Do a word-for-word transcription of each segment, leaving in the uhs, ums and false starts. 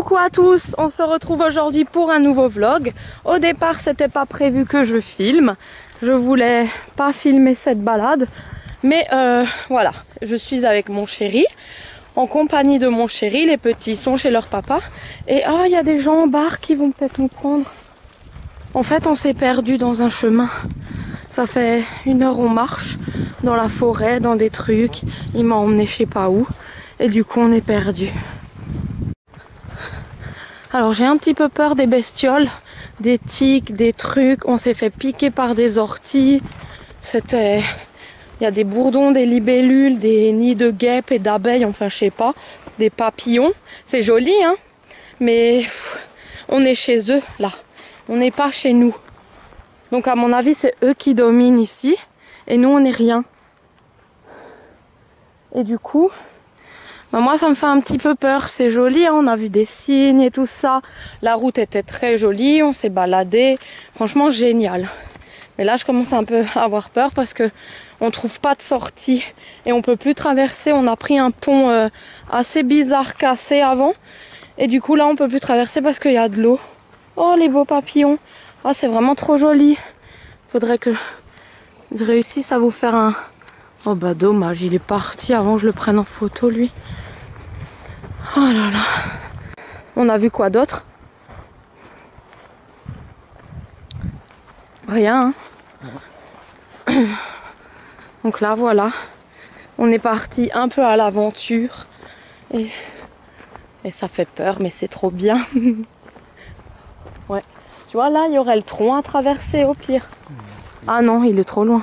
Coucou à tous, on se retrouve aujourd'hui pour un nouveau vlog. Au départ, c'était pas prévu que je filme. Je voulais pas filmer cette balade. Mais euh, voilà, je suis avec mon chéri, en compagnie de mon chéri. Les petits sont chez leur papa. Et oh, il y a des gens en barre qui vont peut-être nous prendre. En fait, on s'est perdu dans un chemin. Ça fait une heure on marche dans la forêt, dans des trucs. Il m'a emmené je sais pas où. Et du coup, on est perdu. Alors j'ai un petit peu peur des bestioles, des tiques, des trucs. On s'est fait piquer par des orties. C'était... Il y a des bourdons, des libellules, des nids de guêpes et d'abeilles, enfin je sais pas. Des papillons. C'est joli, hein. Mais pff, on est chez eux, là. On n'est pas chez nous. Donc à mon avis, c'est eux qui dominent ici. Et nous, on n'est rien. Et du coup... Ben moi ça me fait un petit peu peur, c'est joli, hein, on a vu des cygnes et tout ça. La route était très jolie, on s'est baladé, franchement génial. Mais là je commence un peu à avoir peur parce que on trouve pas de sortie et on peut plus traverser. On a pris un pont euh, assez bizarre cassé avant et du coup là on peut plus traverser parce qu'il y a de l'eau. Oh les beaux papillons, oh, c'est vraiment trop joli. Faudrait que je réussisse à vous faire un... Oh bah dommage, il est parti avant que je le prenne en photo lui. Oh là là. On a vu quoi d'autre? Rien. Hein. Donc là voilà. On est parti un peu à l'aventure. Et... et ça fait peur mais c'est trop bien. Ouais. Tu vois là il y aurait le tronc à traverser au pire. Ah non il est trop loin.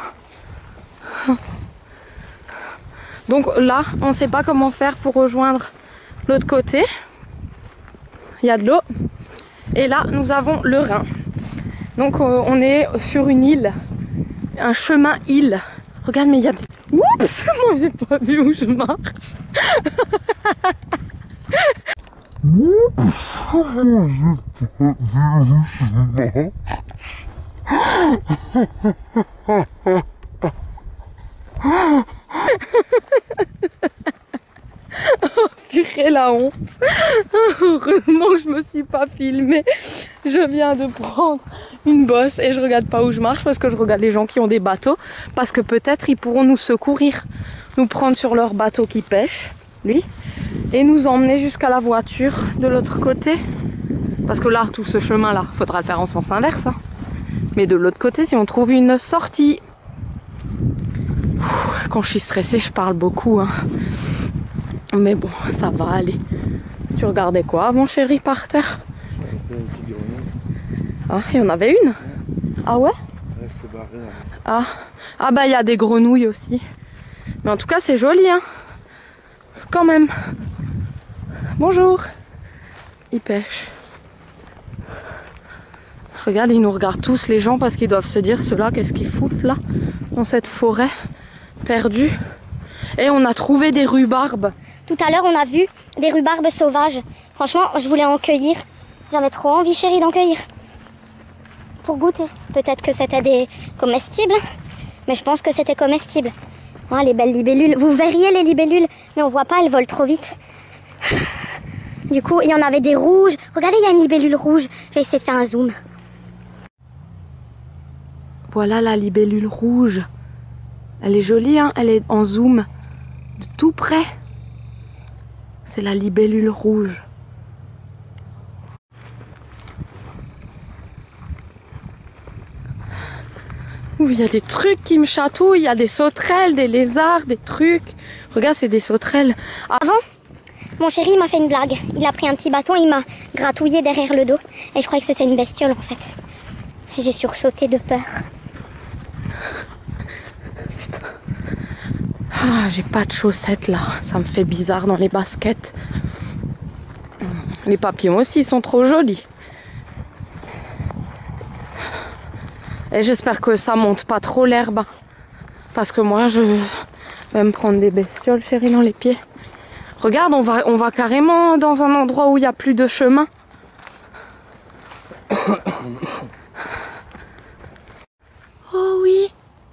Donc là, on ne sait pas comment faire pour rejoindre l'autre côté. Il y a de l'eau. Et là, nous avons le Rhin. Donc euh, on est sur une île. Un chemin île. Regarde, mais il y a des... Oups, moi j'ai pas vu où je marche. Oh purée la honte. Heureusement que je me suis pas filmée. Je viens de prendre une bosse et je regarde pas où je marche parce que je regarde les gens qui ont des bateaux. Parce que peut-être ils pourront nous secourir. Nous prendre sur leur bateau qui pêche, lui. Et nous emmener jusqu'à la voiture de l'autre côté. Parce que là, tout ce chemin là, faudra le faire en sens inverse. Hein. Mais de l'autre côté, si on trouve une sortie. Quand je suis stressée, je parle beaucoup. Hein. Mais bon, ça va aller. Tu regardais quoi, mon chéri, par terre? Ah, il y en avait une? Ah ouais? Ah, ah bah il y a des grenouilles aussi. Mais en tout cas, c'est joli, hein? Quand même. Bonjour. Ils pêchent. Regarde, ils nous regardent tous, les gens, parce qu'ils doivent se dire, ceux-là, qu'est-ce qu'ils foutent, là, dans cette forêt perdue. Et on a trouvé des rhubarbes. Tout à l'heure, on a vu des rhubarbes sauvages. Franchement, je voulais en cueillir. J'avais trop envie, chérie, d'en cueillir. Pour goûter. Peut-être que c'était des comestibles. Mais je pense que c'était comestible. Oh, les belles libellules. Vous verriez les libellules. Mais on voit pas, elles volent trop vite. Du coup, il y en avait des rouges. Regardez, il y a une libellule rouge. Je vais essayer de faire un zoom. Voilà la libellule rouge. Elle est jolie, hein? Elle est en zoom. De tout près. C'est la libellule rouge. Ouh, il y a des trucs qui me chatouillent. Il y a des sauterelles, des lézards, des trucs. Regarde, c'est des sauterelles. Ah. Avant, mon chéri m'a fait une blague. Il a pris un petit bâton, il m'a gratouillé derrière le dos. Et je croyais que c'était une bestiole en fait. J'ai sursauté de peur. Ah, j'ai pas de chaussettes là. Ça me fait bizarre dans les baskets. Les papillons aussi, ils sont trop jolis. Et j'espère que ça monte pas trop l'herbe. Parce que moi, je vais me prendre des bestioles, chérie, dans les pieds. Regarde, on va, on va carrément dans un endroit où il n'y a plus de chemin. Oh oui.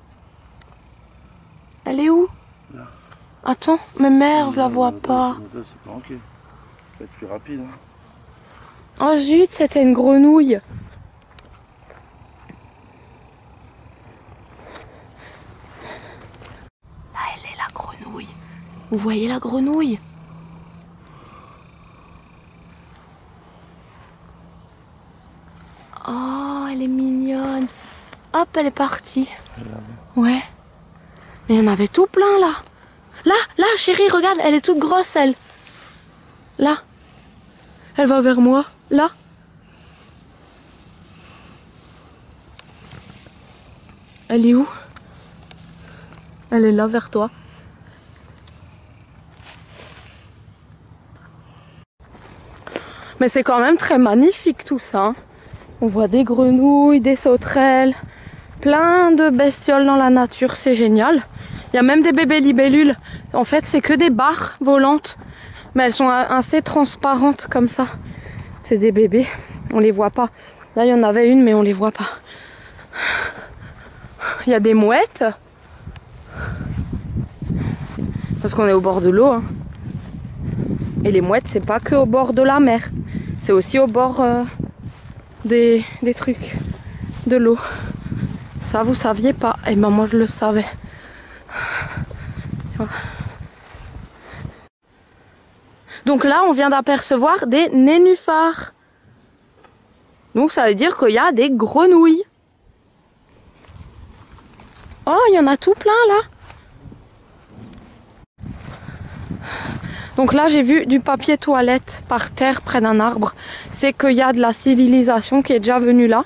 Elle est où? Là. Attends, mais merde, je la vois pas. C'est planqué. Ça va être plus rapide. Hein. Oh zut, c'était une grenouille. Là, elle est la grenouille. Vous voyez la grenouille? Oh, elle est mignonne. Hop, elle est partie. Ouais. Mais il y en avait tout plein là. Là, là, chérie, regarde, elle est toute grosse, elle. Là. Elle va vers moi. Là. Elle est où? Elle est là, vers toi. Mais c'est quand même très magnifique tout ça. Hein. On voit des grenouilles, des sauterelles, plein de bestioles dans la nature, c'est génial. Il y a même des bébés libellules. En fait, c'est que des barres volantes. Mais elles sont assez transparentes comme ça. C'est des bébés. On les voit pas. Là, il y en avait une, mais on les voit pas. Il y a des mouettes. Parce qu'on est au bord de l'eau. Hein. Et les mouettes, c'est pas que au bord de la mer. C'est aussi au bord euh, des, des trucs de l'eau. Ça, vous saviez pas. Et ben moi, je le savais. Donc là, on vient d'apercevoir des nénuphars. Donc ça veut dire qu'il y a des grenouilles. Oh, il y en a tout plein là. Donc là, j'ai vu du papier toilette par terre près d'un arbre. C'est qu'il y a de la civilisation qui est déjà venue là.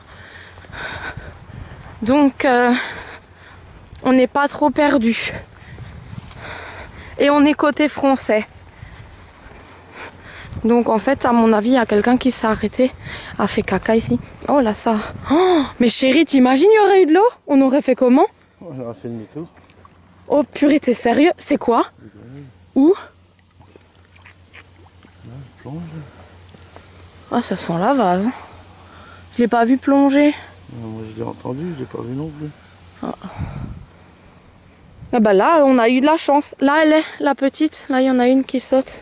Donc, euh, on n'est pas trop perdu. Et on est côté français. Donc en fait, à mon avis, il y a quelqu'un qui s'est arrêté, a fait caca ici. Oh là ça. Oh, mais chérie, t'imagines, il y aurait eu de l'eau? On aurait fait comment? On aurait fait demi-tour. Oh purée, t'es sérieux? C'est quoi? Où? Ah, ça sent la vase. Je l'ai pas vu plonger. Non, moi je l'ai entendu, je l'ai pas vu non plus. Ah. Ah bah là, on a eu de la chance. Là, elle est, la petite. Là, il y en a une qui saute.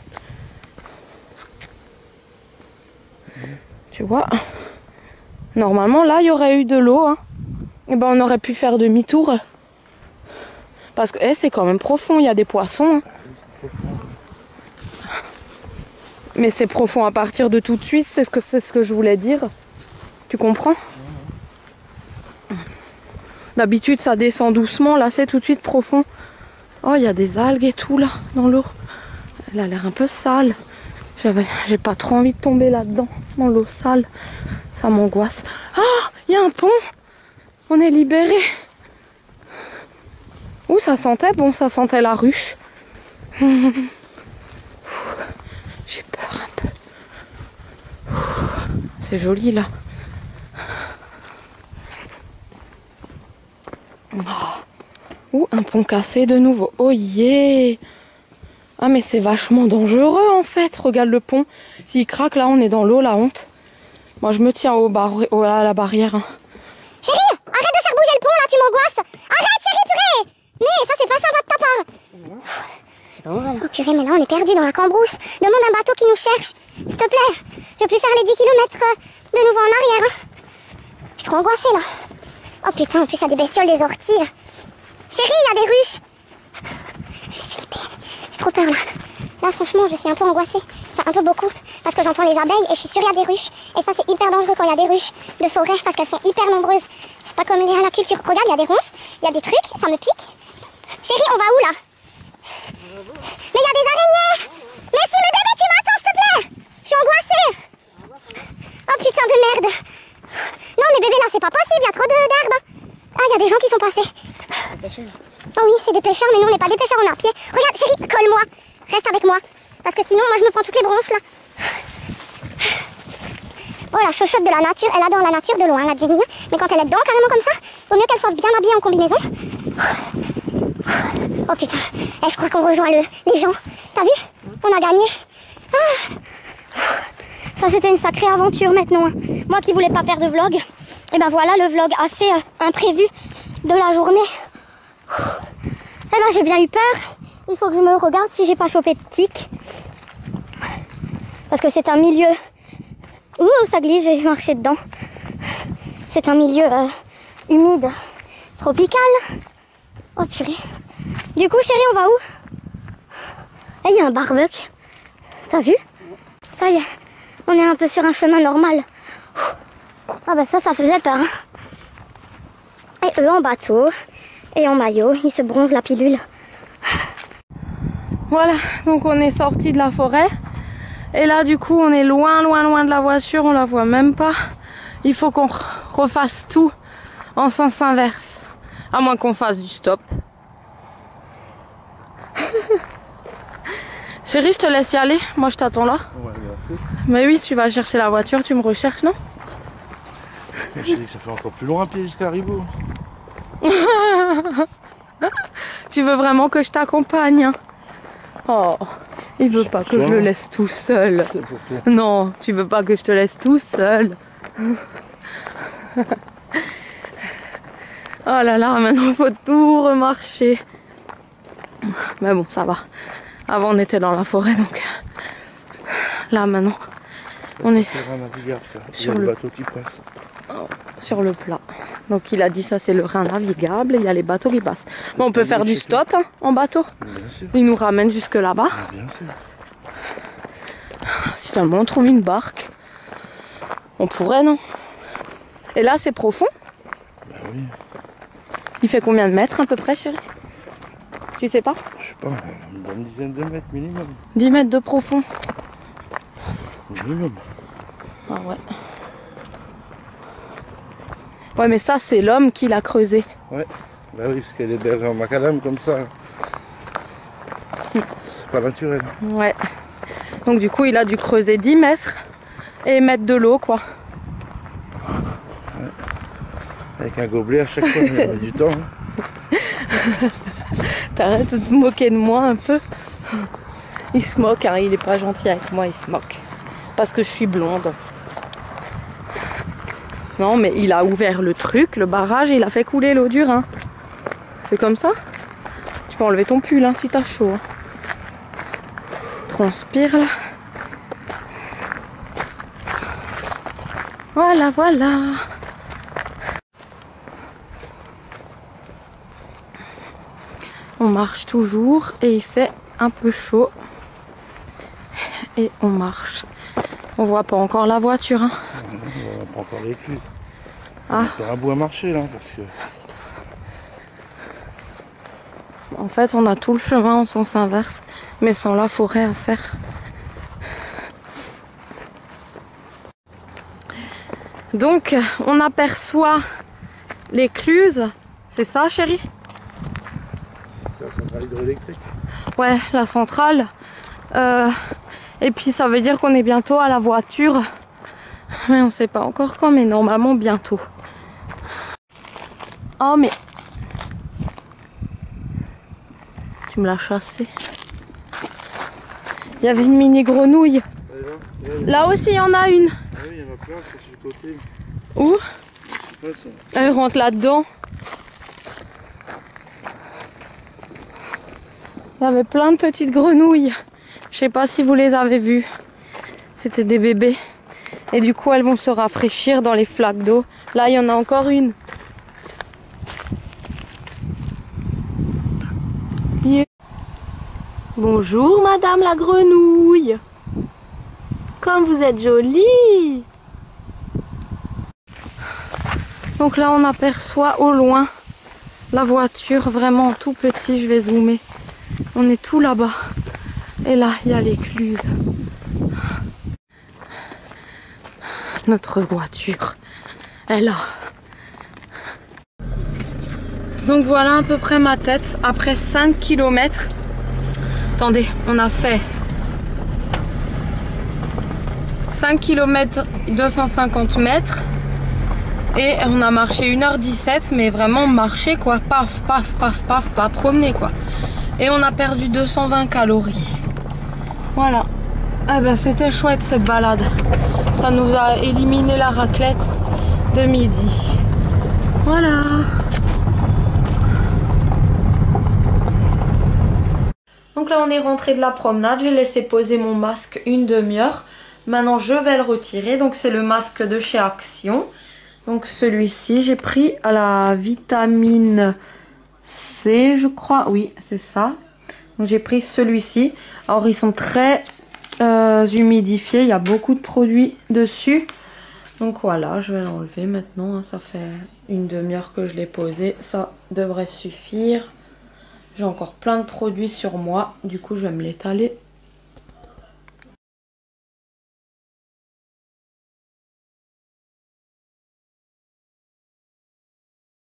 Tu vois? Normalement, là, il y aurait eu de l'eau. Hein. Et ben, on aurait pu faire demi-tour. Parce que eh, c'est quand même profond, il y a des poissons. Hein. Mais c'est profond à partir de tout de suite, c'est ce que c'est ce que je voulais dire. Tu comprends? D'habitude ça descend doucement, là c'est tout de suite profond. Oh, il y a des algues et tout là, dans l'eau. Elle a l'air un peu sale. J'avais, j'ai pas trop envie de tomber là-dedans, dans l'eau sale. Ça m'angoisse. Ah, oh, il y a un pont. On est libéré. Ouh, ça sentait bon, ça sentait la ruche. J'ai peur un peu. C'est joli là. Oh. Ouh, un pont cassé de nouveau. Oh yeah. Ah mais c'est vachement dangereux en fait. Regarde le pont. S'il craque là, on est dans l'eau, la honte. Moi je me tiens au bar au, à la barrière. Hein. Chérie, arrête de faire bouger le pont là, tu m'angoisses. Arrête chérie, purée. Mais ça c'est pas sympa de ta part. Oh purée, mais là on est perdu dans la cambrousse. Demande un bateau qui nous cherche. S'il te plaît. Je veux plus faire les dix kilomètres de nouveau en arrière. Hein. Je suis trop angoissée là. Oh putain, en plus il y a des bestioles, des orties. Là. Chérie, il y a des ruches. Je vais flipper. J'ai trop peur là. Là franchement, je suis un peu angoissée. Enfin un peu beaucoup. Parce que j'entends les abeilles et je suis sûre qu'il y a des ruches. Et ça c'est hyper dangereux quand il y a des ruches de forêt parce qu'elles sont hyper nombreuses. C'est pas comme il y a la culture. Regarde, il y a des ronces, il y a des trucs, ça me pique. Chérie, on va où là? Mais il y a des araignées. Mais si, mais bébé, tu m'attends, s'il te plaît. Je suis angoissée. Oh putain de merde. Non mais bébé, là c'est pas possible, il y a trop d'herbe. Ah, il y a des gens qui sont passés. Oh oui, c'est des pêcheurs, mais nous on n'est pas des pêcheurs, on est à pied. Regarde chérie, colle-moi. Reste avec moi. Parce que sinon moi je me prends toutes les bronches là. Oh la chochotte de la nature, elle adore la nature de loin, la Jenny. Mais quand elle est dedans carrément comme ça, vaut mieux qu'elle soit bien habillée en combinaison. Oh putain, eh, je crois qu'on rejoint le, les gens. T'as vu? On a gagné. Ah. Ça c'était une sacrée aventure maintenant. Moi qui voulais pas faire de vlog, et ben voilà le vlog assez euh, imprévu de la journée. Eh ben j'ai bien eu peur. Il faut que je me regarde si j'ai pas chopé de tic. Parce que c'est un milieu Ouh, ça glisse, j'ai marché dedans. C'est un milieu euh, humide, tropical. Oh purée. Du coup, chérie, on va où? Là, il y a un barbecue. T'as vu? Ça y est, on est un peu sur un chemin normal. Ah bah ça, ça faisait peur. Hein. Et eux en bateau et en maillot, ils se bronzent la pilule. Voilà, donc on est sorti de la forêt. Et là, du coup, on est loin, loin, loin de la voiture. On la voit même pas. Il faut qu'on refasse tout en sens inverse. À moins qu'on fasse du stop. Chérie, je te laisse y aller. Moi, je t'attends là. Ouais, merci. Mais oui, tu vas chercher la voiture. Tu me recherches, non? Je dis que ça fait encore plus loin à pied jusqu'à Ribot. Tu veux vraiment que je t'accompagne, hein? Oh, il veut pas que je le laisse tout seul. Non, tu veux pas que je te laisse tout seul. Oh là là, maintenant faut tout remarcher. Mais bon, ça va. Avant on était dans la forêt, donc là maintenant on est sur le bateau qui passe. Oh, sur le plat. Donc il a dit ça, c'est le Rhin navigable. Il y a les bateaux qui passent. Bon, on peut faire du stop hein, en bateau. Bien sûr. Il nous ramène jusque là-bas. Bien sûr. Si seulement on trouve une barque, on pourrait, non? Et là c'est profond. Bah oui. Il fait combien de mètres à peu près, chérie? Tu sais pas? Je sais pas, une bonne dizaine de mètres minimum. dix mètres de profond. Minimum. Ah ouais. Ouais, mais ça, c'est l'homme qui l'a creusé. Ouais, bah oui, parce qu'elle est bergère en macadam comme ça. C'est pas naturel. Ouais. Donc du coup, il a dû creuser dix mètres et mettre de l'eau, quoi. Ouais. Avec un gobelet à chaque fois, il y avait du temps. Hein. T'arrêtes de te moquer de moi un peu. Il se moque, hein, il est pas gentil avec moi, il se moque. Parce que je suis blonde. Non, mais il a ouvert le truc, le barrage, et il a fait couler l'eau du Rhin. C'est comme ça. Tu peux enlever ton pull hein, si t'as chaud. Hein. Transpire là. Voilà, voilà. On marche toujours et il fait un peu chaud. Et on marche. On voit pas encore la voiture. Hein. On voit pas encore les clés. Ah. On a un bout à marcher là parce que. En fait, on a tout le chemin en sens inverse, mais sans la forêt à faire. Donc, on aperçoit l'écluse. C'est ça, chérie? C'est la centrale hydroélectrique. Ouais, la centrale. Euh, et puis, ça veut dire qu'on est bientôt à la voiture. Mais on sait pas encore quand, mais normalement bientôt. Oh, mais... Tu me l'as chassé. Il y avait une mini grenouille. Là aussi, il y en a une. Ah oui, il y en a plein, c'est sur le côté. Où? Ouais, ça. Elle rentre là-dedans. Il y avait plein de petites grenouilles. Je sais pas si vous les avez vues. C'était des bébés. Et du coup, elles vont se rafraîchir dans les flaques d'eau. Là, il y en a encore une. Yeah. Bonjour, madame la grenouille. Comme vous êtes jolie. Donc là, on aperçoit au loin la voiture, vraiment tout petit. Je vais zoomer. On est tout là-bas. Et là, il y a l'écluse. Notre voiture est là. Donc voilà à peu près ma tête après cinq kilomètres. Attendez, on a fait cinq kilomètres deux cent cinquante mètres et on a marché une heure dix-sept, mais vraiment marché quoi, paf paf paf paf, pas promener quoi. Et on a perdu deux cent vingt calories. Voilà. Ah ben c'était chouette cette balade. Ça nous a éliminé la raclette de midi. Voilà. Donc là on est rentré de la promenade. J'ai laissé poser mon masque une demi-heure Maintenant, je vais le retirer. Donc, c'est le masque de chez Action. Donc, celui-ci, j'ai pris à la vitamine C, je crois. Oui, c'est ça. Donc, j'ai pris celui-ci. Alors, ils sont très euh, humidifiés. Il y a beaucoup de produits dessus. Donc, voilà, je vais l'enlever maintenant. Ça fait une demi-heure que je l'ai posé. Ça devrait suffire. J'ai encore plein de produits sur moi. Du coup, je vais me l'étaler